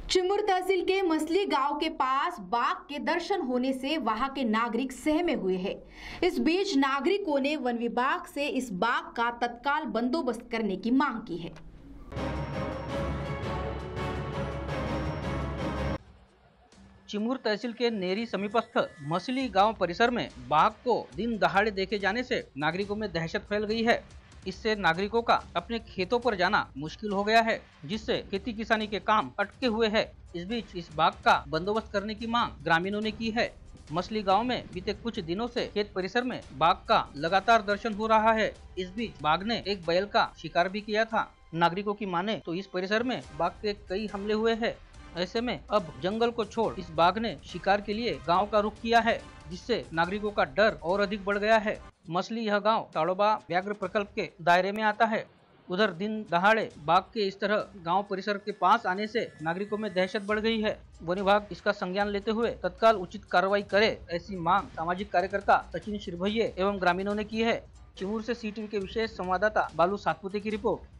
चिमूर तहसील के मसली गांव के पास बाघ के दर्शन होने से वहां के नागरिक सहमे हुए हैं। इस बीच नागरिकों ने वन विभाग से इस बाघ का तत्काल बंदोबस्त करने की मांग की है। चिमूर तहसील के नेरी समीपस्थ मसली गांव परिसर में बाघ को दिन दहाड़े देखे जाने से नागरिकों में दहशत फैल गई है। इससे नागरिकों का अपने खेतों पर जाना मुश्किल हो गया है, जिससे खेती किसानी के काम अटके हुए हैं। इस बीच इस बाघ का बंदोबस्त करने की मांग ग्रामीणों ने की है। मसली गांव में बीते कुछ दिनों से खेत परिसर में बाघ का लगातार दर्शन हो रहा है। इस बीच बाघ ने एक बैल का शिकार भी किया था। नागरिकों की माने तो इस परिसर में बाघ के कई हमले हुए हैं। ऐसे में अब जंगल को छोड़ इस बाघ ने शिकार के लिए गांव का रुख किया है, जिससे नागरिकों का डर और अधिक बढ़ गया है। मसली यह गांव ताड़ोबा व्याघ्र प्रकल्प के दायरे में आता है। उधर दिन दहाड़े बाघ के इस तरह गांव परिसर के पास आने से नागरिकों में दहशत बढ़ गई है। वन विभाग इसका संज्ञान लेते हुए तत्काल उचित कार्रवाई करे, ऐसी मांग सामाजिक कार्यकर्ता सचिन शिरभैये एवं ग्रामीणों ने की है। चिमूर से CTV के विशेष संवाददाता बालू सातपुते की रिपोर्ट।